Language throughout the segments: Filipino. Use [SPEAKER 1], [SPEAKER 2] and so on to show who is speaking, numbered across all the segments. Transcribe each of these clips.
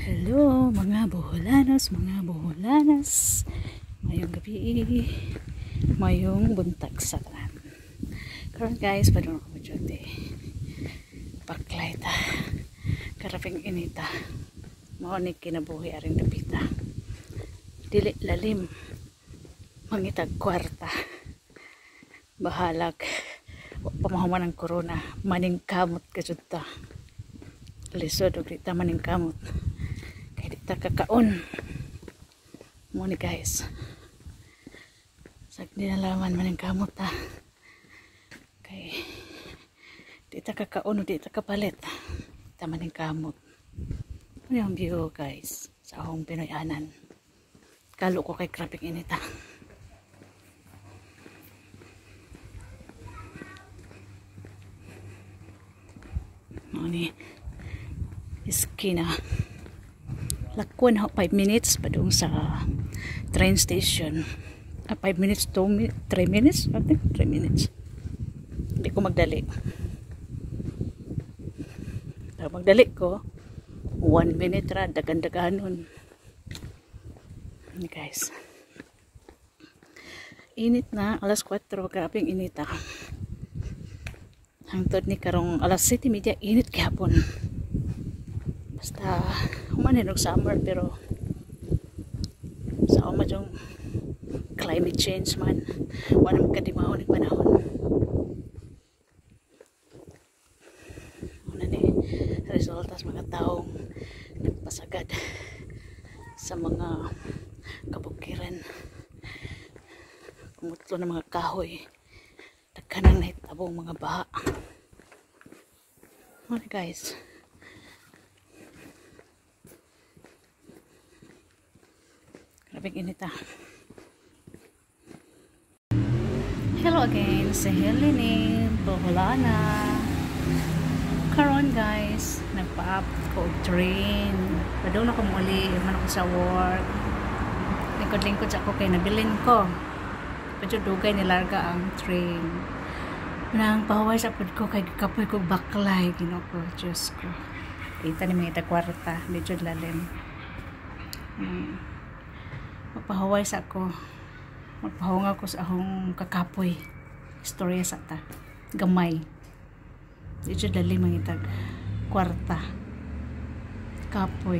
[SPEAKER 1] Hello mga buholanas, mayong gabi, mayong buntag sa tanan. Karon guys, padung ko jud baklay ta. Karaping inita. Mao ni kinabuhi aring dapita. Dili lalim. Mangitag kwarta. Bahalag pamahuman ng corona, maningkamot ka jud ta. Lisod og di ta maningkamot. Di ta kakaon mo ni guys, sagdi na laman man ang kamot ta kay di ta kakaon o di ta kapalit ta man ang kamot. Ano yung view guys sa akong Pinoyanan, kalo ko kay kraping inita. Ano ni iskina lakwan ho 5 minutes padung sa train station. 5 minutes to 3 minutes, I think 3 minutes. Hindi ko magdali. Magdali ko 1 minute ra dagan-daganon. Guys. Init na, alas 4 karaping inita. Hangtod ni karong alas 7:30 init gihapon. Basta humanin og summer pero sa uma yung climate change man wala magkadimaon ng panahon. Una ni resulta sa mga taong nagpasagad sa mga kabukiran, kumutlo ng mga kahoy, daghanang nahitabong mga baha. Okay guys, grabing inita. Hello again, si Helene Boholana. Karon guys, nagpa-up ko train. Padung na ko muli, man ako sa work. Lingkod-lingkod sa ako kay nabilin ko. Padyo dugay nilarga ang train. Nang pahuway sa pod ko kay kapoy ko baklay, Ginoo ko, Diyos ko. Kita ni mga kwarta, medyo lalim. Magpahuway sa ako, magpahunga ko sa akong kakapoy, istorya sa ta gamay dito dali mangitag kwarta kapoy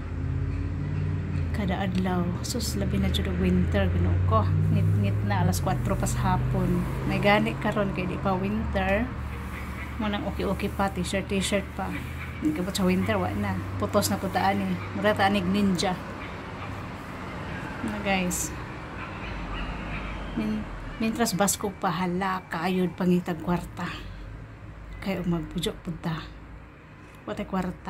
[SPEAKER 1] kada adlaw. Sus labi na jud winter, Ginoo ko, ngit na alas 4 pas hapon. May gani karon kay di pa winter mo nang okay pa, t-shirt pa. Nagabot sa winter wa na, putos na putaan ni mura ta anig ninja na guys. Mintras basko pahala kayod pangitag kwarta kay magbujok punta wala kwarta.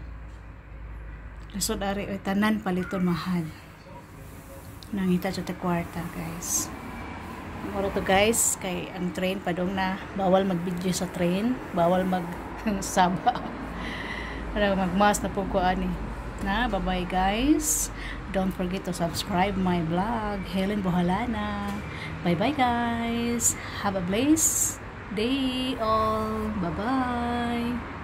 [SPEAKER 1] Lasod ari oy tanan paliton mahal nangita jud ta kwarta guys. Moro to guys kay ang train padong na, bawal mag-video sa train, bawal mag saba para magmas na po ko ani na. Bye bye guys, don't forget to subscribe my vlog Helen Boholana. Bye bye guys, have a blessed day all. Bye bye.